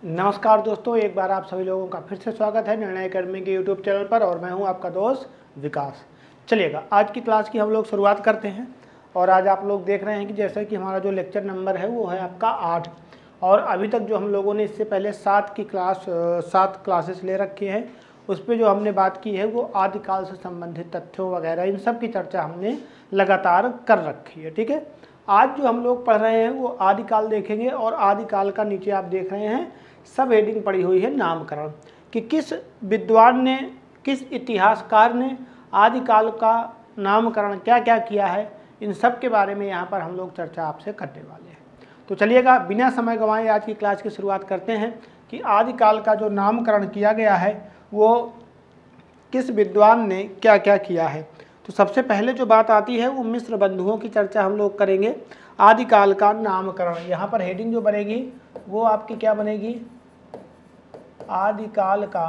नमस्कार दोस्तों, एक बार आप सभी लोगों का फिर से स्वागत है निर्णय अकेडमी के यूट्यूब चैनल पर। और मैं हूं आपका दोस्त विकास। चलिएगा, आज की क्लास की हम लोग शुरुआत करते हैं। और आज आप लोग देख रहे हैं कि जैसे कि हमारा जो लेक्चर नंबर है वो है आपका 8। और अभी तक जो हम लोगों ने इससे पहले 7 क्लासेस ले रखी हैं, उस पर जो हमने बात की है वो आदिकाल से संबंधित तथ्यों वगैरह इन सब की चर्चा हमने लगातार कर रखी है। ठीक है, आज जो हम लोग पढ़ रहे हैं वो आदिकाल देखेंगे। और आदिकाल का नीचे आप देख रहे हैं सब हेडिंग पड़ी हुई है नामकरण, कि किस विद्वान ने, किस इतिहासकार ने आदिकाल का नामकरण क्या क्या किया है, इन सब के बारे में यहाँ पर हम लोग चर्चा आपसे करने वाले हैं। तो चलिएगा, बिना समय गंवाए आज की क्लास की शुरुआत करते हैं कि आदिकाल का जो नामकरण किया गया है वो किस विद्वान ने क्या क्या किया है। तो सबसे पहले जो बात आती है वो मिस्र बंधुओं की चर्चा हम लोग करेंगे। आदिकाल का नामकरण, यहाँ पर हेडिंग जो बनेगी वो आपकी क्या बनेगी, आदिकाल का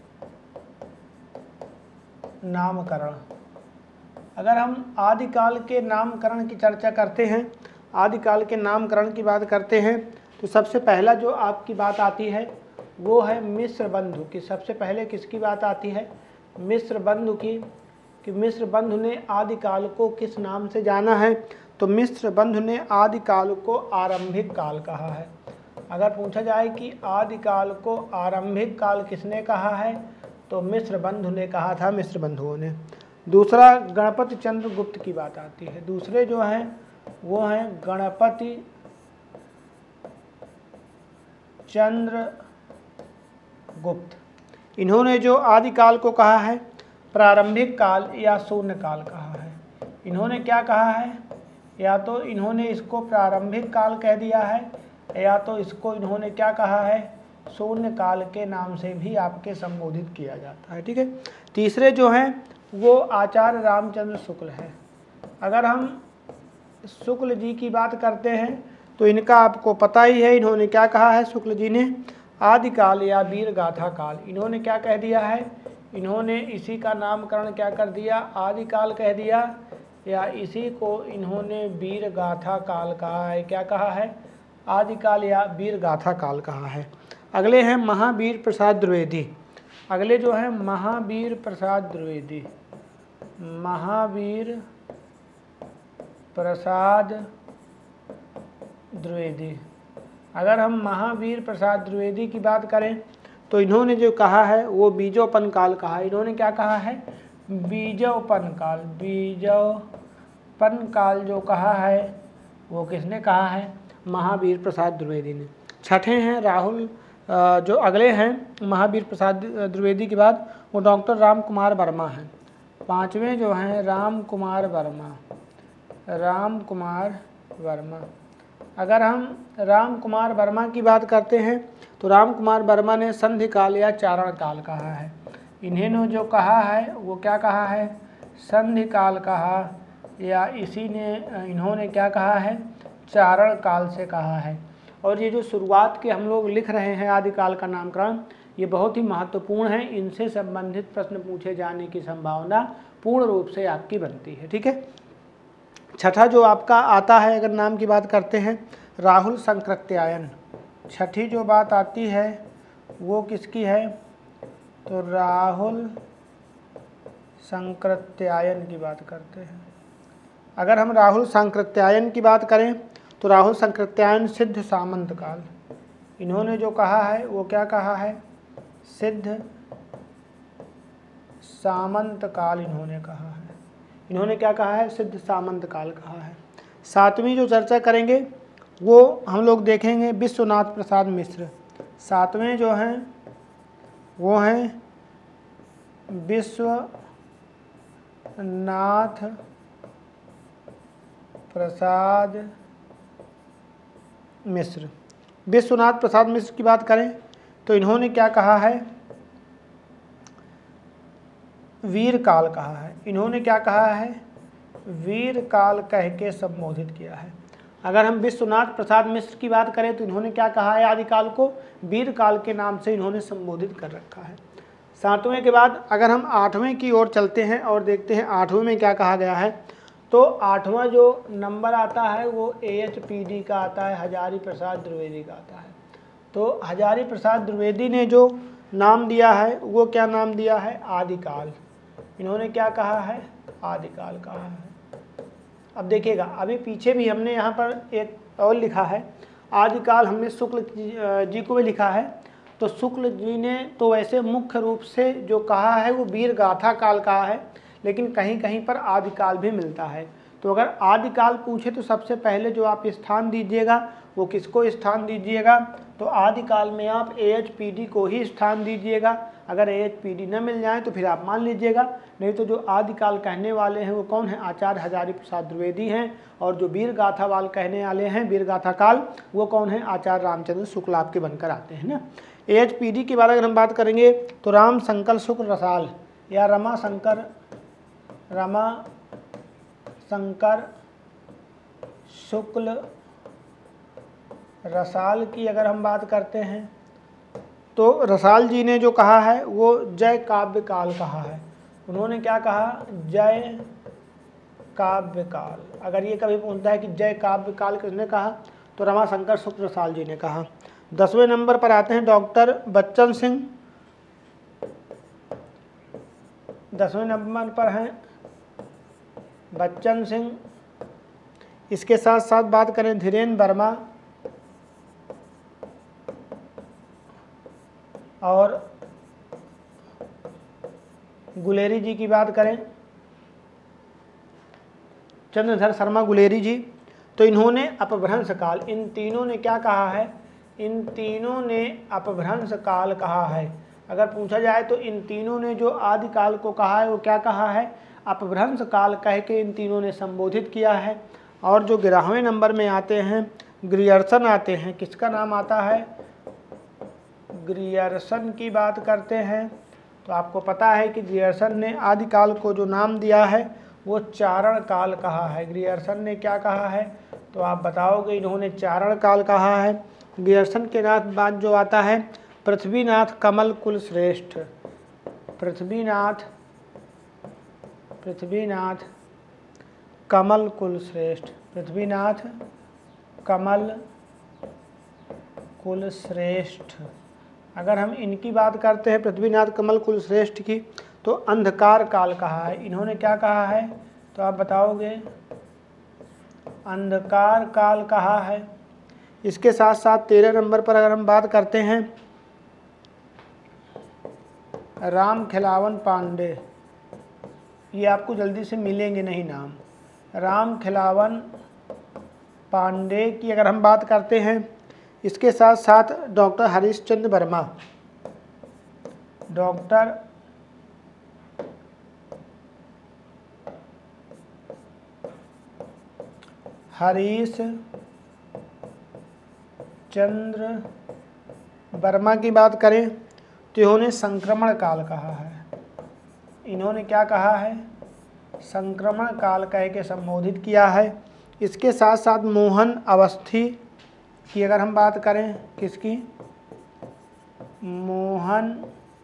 नामकरण। अगर हम आदिकाल के नामकरण की चर्चा करते हैं, आदिकाल के नामकरण की बात करते हैं, तो सबसे पहला जो आपकी बात आती है वो है मिस्र बंधु की। सबसे पहले किसकी बात आती है, मिस्र बंधु की, कि मिस्र बंधु ने आदिकाल को किस नाम से जाना है। तो मिस्र बंधु ने आदिकाल को आरंभिक काल कहा है। अगर पूछा जाए कि आदिकाल को आरंभिक काल किसने कहा है, तो मिस्र बंधु ने कहा था, मिस्र बंधुओं ने। दूसरा गणपति चंद्र गुप्त की बात आती है। दूसरे जो हैं वो हैं गणपति चंद्र गुप्त। इन्होंने जो आदिकाल को कहा है प्रारंभिक काल या शून्य काल कहा है। इन्होंने क्या कहा है, या तो इन्होंने इसको प्रारंभिक काल कह दिया है, या तो इसको इन्होंने क्या कहा है, शून्य काल के नाम से भी आपके संबोधित किया जाता है। ठीक है, तीसरे जो हैं वो आचार्य रामचंद्र शुक्ल है। अगर हम शुक्ल जी की बात करते हैं तो इनका आपको पता ही है, इन्होंने क्या कहा है, शुक्ल जी ने आदिकाल या वीर गाथा काल। इन्होंने क्या कह दिया है, इन्होंने इसी का नामकरण क्या कर दिया, आदिकाल कह दिया, या इसी को इन्होंने वीर गाथा काल कहा है। क्या कहा है, आदिकाल या वीर गाथा काल कहा है। अगले हैं महावीर प्रसाद द्विवेदी। अगले जो हैं महावीर प्रसाद द्विवेदी, महावीर प्रसाद द्विवेदी। अगर हम महावीर प्रसाद द्विवेदी की बात करें तो इन्होंने जो कहा है वो बीजोपन काल कहा है। इन्होंने क्या कहा है, बीजोपन काल। बीजोपन काल जो कहा है वो किसने कहा है, महावीर प्रसाद द्विवेदी ने। छठे हैं राहुल, जो अगले हैं महावीर प्रसाद द्विवेदी के बाद वो डॉक्टर राम कुमार वर्मा हैं। पांचवें जो हैं राम कुमार वर्मा, राम कुमार वर्मा। अगर हम राम कुमार वर्मा की बात करते हैं तो राम कुमार वर्मा ने संधि काल या चारण काल कहा है। इन्होंने जो कहा है वो क्या कहा है, संधि काल कहा, या इसी ने इन्होंने क्या कहा है, चारण काल से कहा है। और ये जो शुरुआत के हम लोग लिख रहे हैं आदिकाल का नामकरण, ये बहुत ही महत्वपूर्ण है। इनसे संबंधित प्रश्न पूछे जाने की संभावना पूर्ण रूप से आपकी बनती है। ठीक है, छठा जो आपका आता है, अगर नाम की बात करते हैं, राहुल संकृत्यायन। छठी जो बात आती है वो किसकी है, तो राहुल संकृत्यायन की बात करते हैं। अगर हम राहुल संकृत्यायन की बात करें तो राहुल संकृत्यायन सिद्ध सामंत काल। इन्होंने जो कहा है वो क्या कहा है, सिद्ध सामंत काल इन्होंने कहा है। इन्होंने क्या कहा है, सिद्ध सामंत काल कहा है। सातवीं जो चर्चा करेंगे वो हम लोग देखेंगे विश्वनाथ प्रसाद मिश्र। सातवें जो हैं वो हैं विश्वनाथ प्रसाद मिश्र। विश्वनाथ प्रसाद मिश्र की बात करें तो इन्होंने क्या कहा है, वीर काल कहा है। इन्होंने क्या कहा है, वीर काल कह के संबोधित किया है। अगर हम विश्वनाथ प्रसाद मिश्र की बात करें तो इन्होंने क्या कहा है, आदिकाल को वीर काल के नाम से इन्होंने संबोधित कर रखा है। सातवें के बाद अगर हम आठवें की ओर चलते हैं और देखते हैं आठवें में क्या कहा गया है, तो आठवां जो नंबर आता है वो AHPD का आता है, हजारी प्रसाद द्विवेदी का आता है। तो हजारी प्रसाद द्विवेदी ने जो नाम दिया है वो क्या नाम दिया है? आदिकाल। इन्होंने क्या कहा है? आदिकाल कहा है। अब देखिएगा, अभी पीछे भी हमने यहाँ पर एक और लिखा है, आदिकाल हमने शुक्ल जी को भी लिखा है। तो शुक्ल जी ने तो वैसे मुख्य रूप से जो कहा है वो वीर गाथा काल कहा है, लेकिन कहीं कहीं पर आदिकाल भी मिलता है। तो अगर आदिकाल पूछे तो सबसे पहले जो आप स्थान दीजिएगा वो किसको स्थान दीजिएगा? तो आदिकाल में आप AHPD को ही स्थान दीजिएगा। अगर AHPD न मिल जाए तो फिर आप मान लीजिएगा, नहीं तो जो आदिकाल कहने वाले हैं वो कौन है? आचार्य हजारी प्रसाद द्विवेदी हैं। और जो वीर गाथा वाल कहने वाले हैं, वीर गाथा काल, वो कौन है? आचार्य रामचंद्र शुक्ल आपके बनकर आते हैं ना। AHPD की बात अगर हम बात करेंगे तो राम शंकर शुक्ल रसाल या रमा शंकर शुक्ल रसाल की अगर हम बात करते हैं तो रसाल जी ने जो कहा है वो जय काव्य काल कहा है। उन्होंने क्या कहा? जय काव्य काल। अगर ये कभी पूछता है कि जय काव्य काल किसने कहा, तो रमाशंकर शुक्ल रसाल जी ने कहा। 10वें नंबर पर आते हैं डॉक्टर बच्चन सिंह। 10वें नंबर पर हैं बच्चन सिंह। इसके साथ साथ बात करें धीरेन्द्र वर्मा और गुलेरी जी की बात करें, चंद्रधर शर्मा गुलेरी जी, तो इन्होंने अपभ्रंश काल, इन तीनों ने क्या कहा है? इन तीनों ने अपभ्रंश काल कहा है। अगर पूछा जाए तो इन तीनों ने जो आदिकाल को कहा है वो क्या कहा है? अपभ्रंश काल कह के इन तीनों ने संबोधित किया है। और जो 11वें नंबर में आते हैं ग्रियर्सन आते हैं। किसका नाम आता है? ग्रियर्सन की बात करते हैं। तो आपको पता है कि ग्रियर्सन ने आदिकाल को जो नाम दिया है वो चारण काल कहा है। ग्रियर्सन ने क्या कहा है? तो आप बताओगे, इन्होंने चारण काल कहा है। ग्रियर्सन के बाद जो आता है पृथ्वीनाथ कमल कुल श्रेष्ठ। पृथ्वीनाथ कमल कुल श्रेष्ठ। पृथ्वीनाथ कमल कुल श्रेष्ठ। अगर हम इनकी बात करते हैं पृथ्वीनाथ कमल कुल श्रेष्ठ की, तो अंधकार काल कहा है। इन्होंने क्या कहा है? तो आप बताओगे, अंधकार काल कहा है। इसके साथ साथ 13 नंबर पर अगर हम बात करते हैं राम खिलावन पांडे, ये आपको जल्दी से मिलेंगे नहीं नाम। राम खिलावन पांडे की अगर हम बात करते हैं, इसके साथ साथ डॉक्टर हरीशचंद्र वर्मा, डॉक्टर हरीश चंद्र वर्मा की बात करें तो इन्होंने संक्रमण काल कहा है। इन्होंने क्या कहा है? संक्रमण काल कह के संबोधित किया है। इसके साथ साथ मोहन अवस्थी की अगर हम बात करें, किसकी? मोहन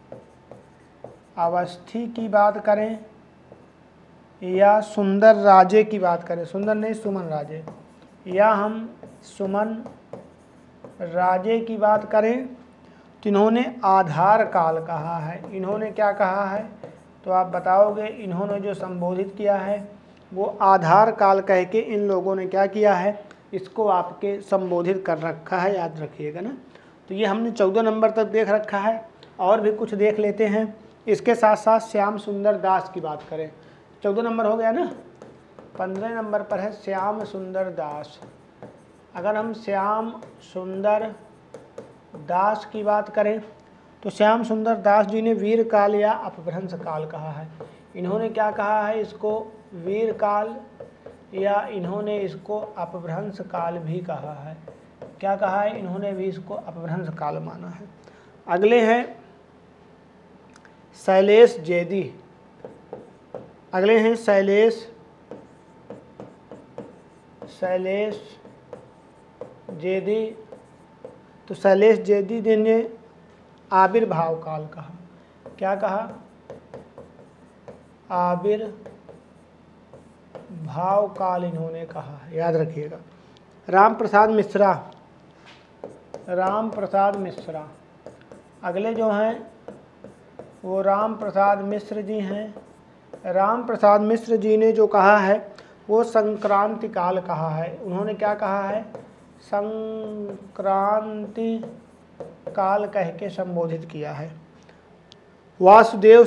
अवस्थी की बात करें या सुंदर राजे की बात करें, सुंदर नहीं सुमन राजे, या हम सुमन राजे की बात करें तो इन्होंने आधार काल कहा है। इन्होंने क्या कहा है? तो आप बताओगे, इन्होंने जो संबोधित किया है वो आधार काल कह के इन लोगों ने क्या किया है? इसको आपके संबोधित कर रखा है, याद रखिएगा ना। तो ये हमने 14 नंबर तक देख रखा है, और भी कुछ देख लेते हैं। इसके साथ साथ श्याम सुंदर दास की बात करें, 14 नंबर हो गया ना। 15 नंबर पर है श्याम सुंदर दास। अगर हम श्याम सुंदर दास की बात करें तो श्याम सुंदर दास जी ने वीर काल या अपभ्रंश काल कहा है। इन्होंने क्या कहा है? इसको वीर काल या इन्होंने इसको अपभ्रंश काल भी कहा है। क्या कहा है? इन्होंने भी इसको अपभ्रंश काल माना है। अगले हैं शैलेश जेदी। अगले हैं शैलेश जेदी। तो शैलेश जेदी ने आविर्भाव काल कहा। क्या कहा? आविर्भाव काल इन्होंने कहा, याद रखिएगा। राम प्रसाद मिश्रा राम प्रसाद मिश्रा। अगले जो हैं वो राम प्रसाद मिश्र जी हैं। राम प्रसाद मिश्र जी ने जो कहा है वो संक्रांति काल कहा है। उन्होंने क्या कहा है? संक्रांति काल कह के संबोधित किया है। वासुदेव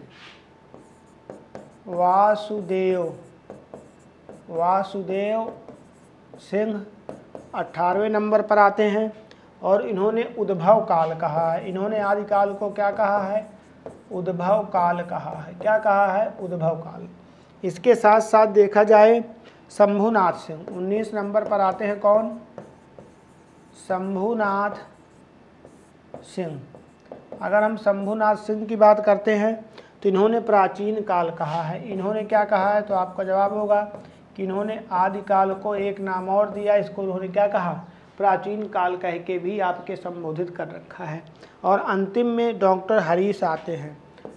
सिंह 18वें नंबर पर आते हैं और इन्होंने उद्भव काल कहा है। इन्होंने आदिकाल को क्या कहा है? उद्भव काल कहा है। क्या कहा है? उद्भव काल। इसके साथ साथ देखा जाए शंभुनाथ सिंह 19 नंबर पर आते हैं। कौन? शंभुनाथ सिंह। अगर हम शंभुनाथ सिंह की बात करते हैं तो इन्होंने प्राचीन काल कहा है। इन्होंने क्या कहा है? तो आपका जवाब होगा कि इन्होंने आदिकाल को एक नाम और दिया, इसको उन्होंने क्या कहा? प्राचीन काल कह के भी आपके संबोधित कर रखा है। और अंतिम में डॉक्टर हरीश आते हैं।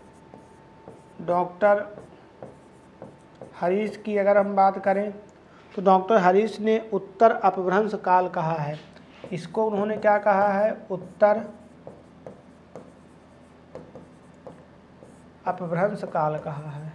डॉक्टर हरीश की अगर हम बात करें तो डॉक्टर हरीश ने उत्तर अपभ्रंश काल कहा है। इसको उन्होंने क्या कहा है? उत्तर अपभ्रंश काल कहा है।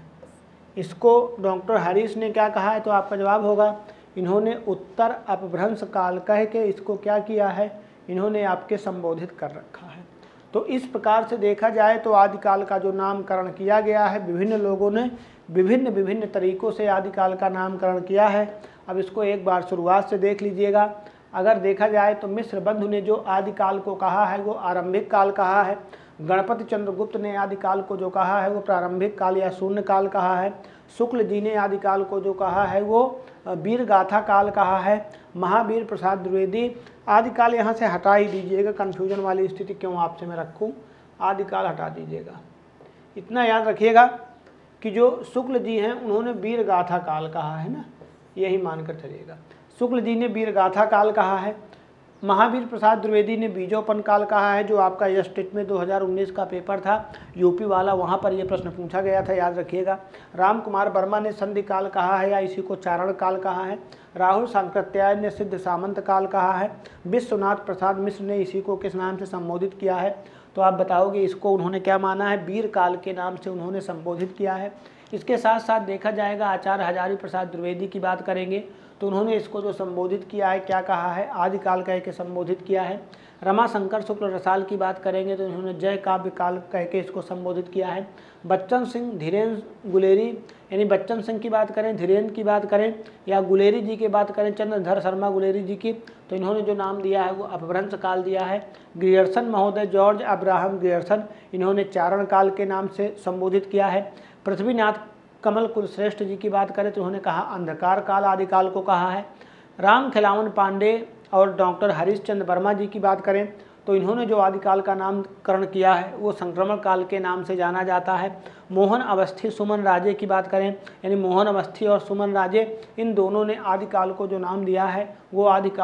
इसको डॉक्टर हरीश ने क्या कहा है? तो आपका जवाब होगा इन्होंने उत्तर अपभ्रंश काल कह के इसको क्या किया है? इन्होंने आपके संबोधित कर रखा है। तो इस प्रकार से देखा जाए तो आदिकाल का जो नामकरण किया गया है, विभिन्न लोगों ने विभिन्न तरीक़ों से आदिकाल का नामकरण किया है। अब इसको एक बार शुरुआत से देख लीजिएगा। अगर देखा जाए तो मिश्र बंधु ने जो आदिकाल को कहा है वो आरंभिक काल कहा है। गणपति चंद्रगुप्त ने आदिकाल को जो कहा है वो प्रारंभिक काल या शून्य काल कहा है। शुक्ल जी ने आदिकाल को जो कहा है वो वीर गाथा काल कहा है। महावीर प्रसाद द्विवेदी, आदिकाल यहाँ से हटा ही दीजिएगा, कन्फ्यूजन वाली स्थिति क्यों आपसे मैं रखूँ, आदिकाल हटा दीजिएगा। इतना याद रखिएगा कि जो शुक्ल जी हैं उन्होंने वीर गाथा काल कहा है ना, यही मानकर चलिएगा। शुक्ल जी ने वीर गाथा काल कहा है। महावीर प्रसाद द्विवेदी ने बीजोपन काल कहा है, जो आपका यह स्टेट में 2019 का पेपर था यूपी वाला, वहाँ पर यह प्रश्न पूछा गया था, याद रखिएगा। राम कुमार वर्मा ने संधि काल कहा है या इसी को चारण काल कहा है। राहुल सांकृत्याय ने सिद्ध सामंत काल कहा है। विश्वनाथ प्रसाद मिश्र ने इसी को किस नाम से संबोधित किया है? तो आप बताओगे इसको उन्होंने क्या माना है? वीर काल के नाम से उन्होंने संबोधित किया है। इसके साथ साथ देखा जाएगा आचार्य हजारी प्रसाद द्विवेदी की बात करेंगे तो उन्होंने इसको जो संबोधित किया है क्या कहा है? आदिकाल कह के संबोधित किया है। रमाशंकर शुक्ल रसाल की बात करेंगे तो उन्होंने जय काव्य काल कह के इसको संबोधित किया है। बच्चन सिंह धीरेन्द्र गुलेरी, यानी बच्चन सिंह की बात करें, धीरेन्द्र की बात करें या गुलेरी जी की बात करें, चंद्रधर शर्मा गुलेरी जी की, तो इन्होंने जो नाम दिया है वो अपभ्रंश काल दिया है। ग्रियर्सन महोदय, जॉर्ज अब्राहम ग्रियर्सन, इन्होंने चारण काल के नाम से संबोधित किया है। पृथ्वीनाथ कमल कुलश्रेष्ठ जी की बात करें तो उन्होंने कहा अंधकार काल आदिकाल को कहा है। राम खिलावन पांडे और डॉक्टर हरीश चंद्र वर्मा जी की बात करें तो इन्होंने जो आदिकाल का नामकरण किया है वो संक्रमण काल के नाम से जाना जाता है। मोहन अवस्थी सुमन राजे की बात करें, यानी मोहन अवस्थी और सुमन राजे, इन दोनों ने आदिकाल को जो नाम दिया है वो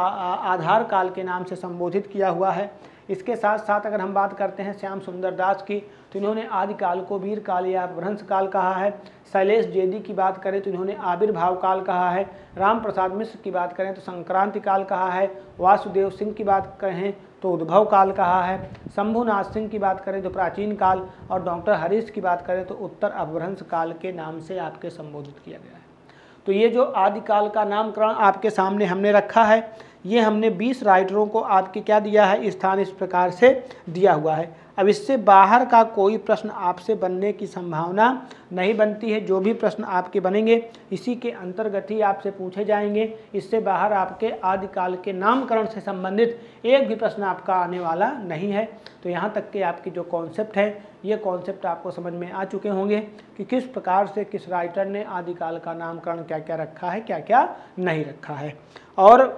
आधार काल के नाम से संबोधित किया हुआ है। इसके साथ साथ अगर हम बात करते हैं श्याम सुंदर दास की तो इन्होंने आदिकाल को वीर काल या अपभ्रंश काल कहा है। शैलेश जेदी की बात करें तो इन्होंने आविर्भाव काल कहा है। राम प्रसाद मिश्र की बात करें तो संक्रांति काल कहा है। वासुदेव सिंह की बात कहें तो उद्भव काल कहा है। शंभुनाथ सिंह की बात करें तो प्राचीन काल, और डॉक्टर हरीश की बात करें तो उत्तर अपभ्रंश काल के नाम से आपके संबोधित किया गया है। तो ये जो आदिकाल का नामकरण आपके सामने हमने रखा है, ये हमने 20 राइटरों को आपके क्या दिया है? स्थान इस प्रकार से दिया हुआ है। अब इससे बाहर का कोई प्रश्न आपसे बनने की संभावना नहीं बनती है। जो भी प्रश्न आपके बनेंगे इसी के अंतर्गत ही आपसे पूछे जाएंगे। इससे बाहर आपके आदिकाल के नामकरण से संबंधित एक भी प्रश्न आपका आने वाला नहीं है। तो यहाँ तक के आपकी जो कॉन्सेप्ट है, ये कॉन्सेप्ट आपको समझ में आ चुके होंगे कि किस प्रकार से किस राइटर ने आदिकाल का नामकरण क्या क्या रखा है, क्या क्या नहीं रखा है। और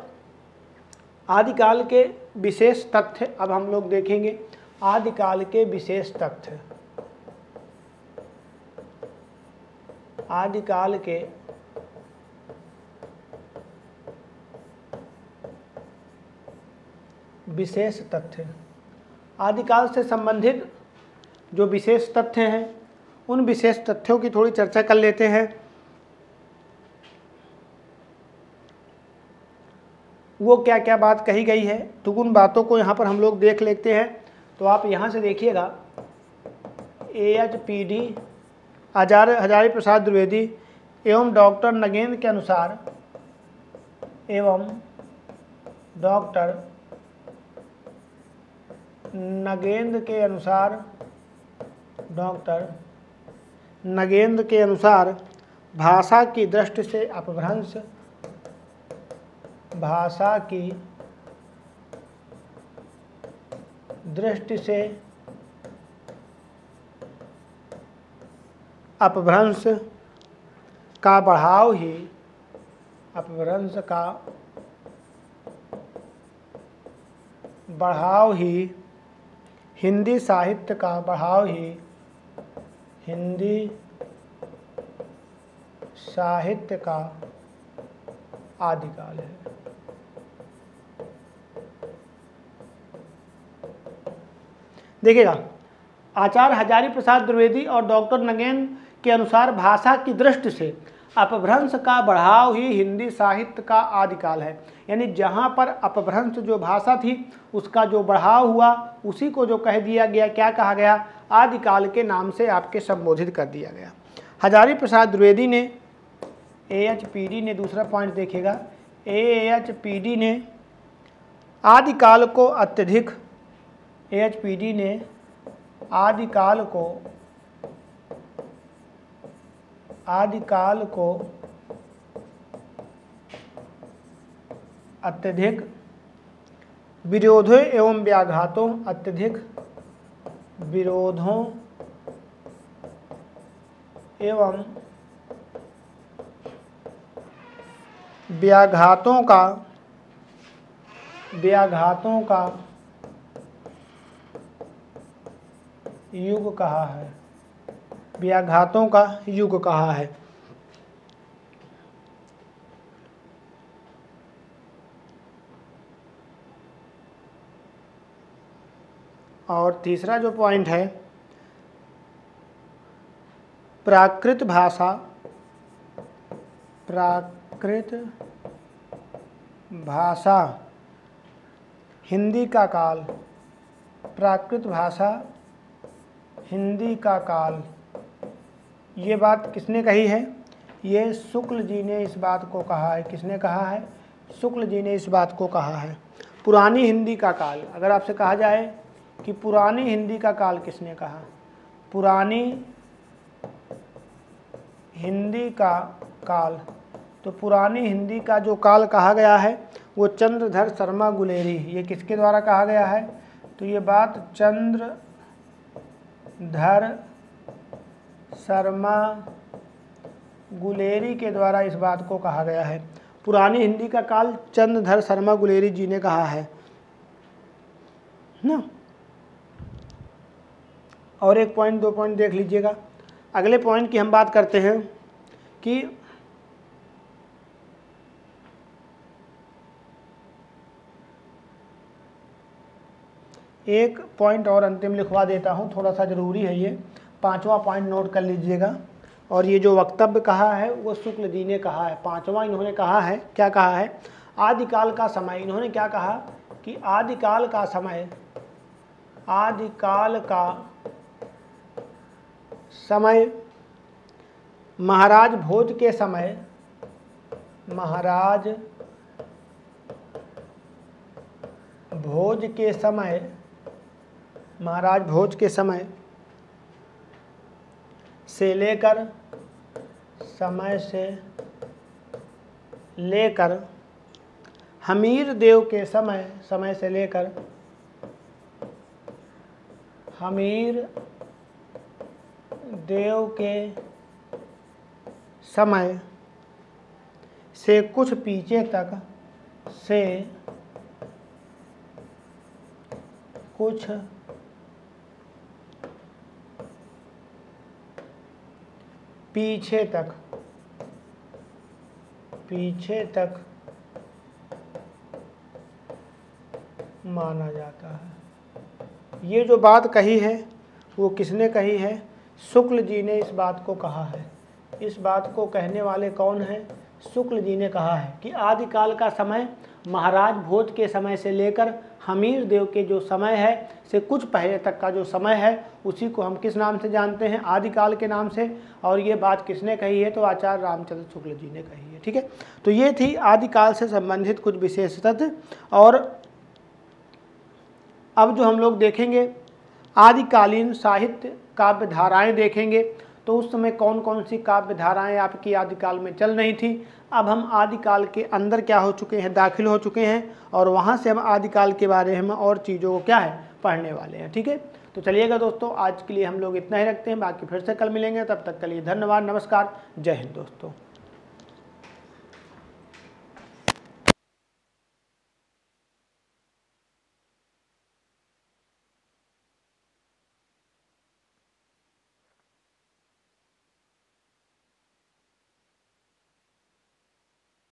आदिकाल के विशेष तथ्य अब हम लोग देखेंगे। आदिकाल के विशेष तथ्य, आदिकाल के विशेष तथ्य, आदिकाल से संबंधित जो विशेष तथ्य हैं उन विशेष तथ्यों की थोड़ी चर्चा कर लेते हैं। वो क्या क्या बात कही गई है, तो उन बातों को यहाँ पर हम लोग देख लेते हैं। तो आप यहाँ से देखिएगा, AHPD हजारी प्रसाद द्विवेदी एवं डॉक्टर नगेंद्र के अनुसार भाषा की दृष्टि से अपभ्रंश का बढ़ाव ही हिंदी साहित्य का आदिकाल है। देखिएगा, आचार्य हजारी प्रसाद द्विवेदी और डॉक्टर नगेंद्र के अनुसार भाषा की दृष्टि से अपभ्रंश का बढ़ाव ही हिंदी साहित्य का आदिकाल है। यानी जहाँ पर अपभ्रंश जो भाषा थी उसका जो बढ़ाव हुआ, उसी को जो कह दिया गया, क्या कहा गया, आदिकाल के नाम से आपके संबोधित कर दिया गया। हजारी प्रसाद द्विवेदी ने, AHPD ने, दूसरा पॉइंट देखिएगा, AHPD ने आदिकाल को अत्यधिक विरोधों एवं व्याघातों का युग कहा है। और तीसरा जो पॉइंट है, प्राकृत भाषा हिंदी का काल, ये बात किसने कही है? ये शुक्ल जी ने इस बात को कहा है। किसने कहा है? शुक्ल जी ने इस बात को कहा है। पुरानी हिंदी का काल, अगर आपसे कहा जाए कि पुरानी हिंदी का काल किसने कहा? पुरानी हिंदी का काल, तो पुरानी हिंदी का जो काल कहा गया है वो चंद्रधर शर्मा गुलेरी, ये किसके द्वारा कहा गया है? तो ये बात चंद्रधर शर्मा गुलेरी के द्वारा इस बात को कहा गया है। पुरानी हिंदी का काल चंद्रधर शर्मा गुलेरी जी ने कहा है ना। और एक पॉइंट, दो पॉइंट देख लीजिएगा। अगले पॉइंट की हम बात करते हैं कि एक पॉइंट और अंतिम लिखवा देता हूँ, थोड़ा सा ज़रूरी है ये, पांचवा पॉइंट नोट कर लीजिएगा। और ये जो वक्तव्य कहा है वो शुक्ल जी ने कहा है। पांचवा इन्होंने कहा है, क्या कहा है? आदिकाल का समय। इन्होंने क्या कहा कि आदिकाल का समय महाराज भोज के समय से लेकर हमीर देव के समय से लेकर हमीर देव के समय से कुछ पीछे तक पीछे तक माना जाता है। ये जो बात कही है वो किसने कही है? शुक्ल जी ने इस बात को कहा है। इस बात को कहने वाले कौन हैं? शुक्ल जी ने कहा है कि आदिकाल का समय महाराज भोज के समय से लेकर हमीर देव के जो समय है से कुछ पहले तक का जो समय है उसी को हम किस नाम से जानते हैं, आदिकाल के नाम से। और ये बात किसने कही है, तो आचार्य रामचंद्र शुक्ल जी ने कही है। ठीक है, तो ये थी आदिकाल से संबंधित कुछ विशेष तथ्य। और अब जो हम लोग देखेंगे आदिकालीन साहित्य काव्य धाराएँ देखेंगे, तो उस समय कौन कौन सी काव्य धाराएँ आपकी आदिकाल में चल रही थी। अब हम आदिकाल के अंदर क्या हो चुके हैं, दाखिल हो चुके हैं, और वहाँ से हम आदिकाल के बारे में और चीज़ों को क्या है पढ़ने वाले हैं। ठीक है, तो चलिएगा दोस्तों, आज के लिए हम लोग इतना ही रखते हैं, बाकी फिर से कल मिलेंगे। तब तक के लिए धन्यवाद, नमस्कार, जय हिंद दोस्तों।